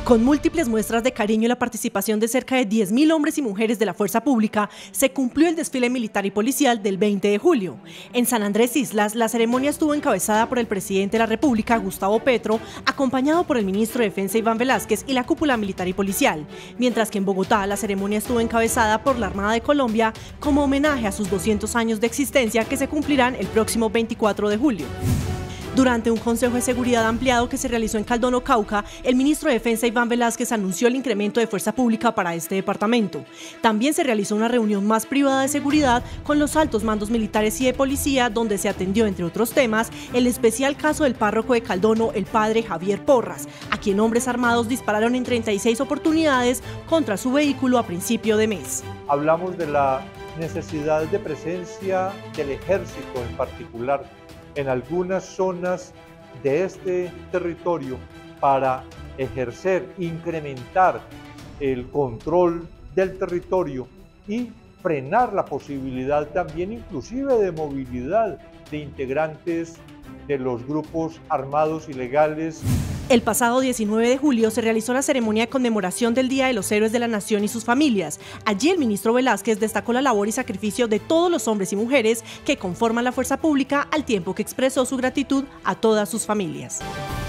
Con múltiples muestras de cariño y la participación de cerca de 10.000 hombres y mujeres de la fuerza pública, se cumplió el desfile militar y policial del 20 de julio. En San Andrés Islas, la ceremonia estuvo encabezada por el presidente de la República, Gustavo Petro, acompañado por el ministro de Defensa, Iván Velásquez, y la cúpula militar y policial, mientras que en Bogotá la ceremonia estuvo encabezada por la Armada de Colombia como homenaje a sus 200 años de existencia que se cumplirán el próximo 24 de julio. Durante un Consejo de Seguridad ampliado que se realizó en Caldono, Cauca, el ministro de Defensa, Iván Velásquez, anunció el incremento de fuerza pública para este departamento. También se realizó una reunión más privada de seguridad con los altos mandos militares y de policía, donde se atendió, entre otros temas, el especial caso del párroco de Caldono, el padre Javier Porras, a quien hombres armados dispararon en 36 oportunidades contra su vehículo a principio de mes. Hablamos de la necesidad de presencia del ejército en particular en algunas zonas de este territorio para ejercer, incrementar el control del territorio y frenar la posibilidad también inclusive de movilidad de integrantes de los grupos armados ilegales. El pasado 19 de julio se realizó la ceremonia de conmemoración del Día de los Héroes de la Nación y sus familias. Allí el ministro Velásquez destacó la labor y sacrificio de todos los hombres y mujeres que conforman la fuerza pública, al tiempo que expresó su gratitud a todas sus familias.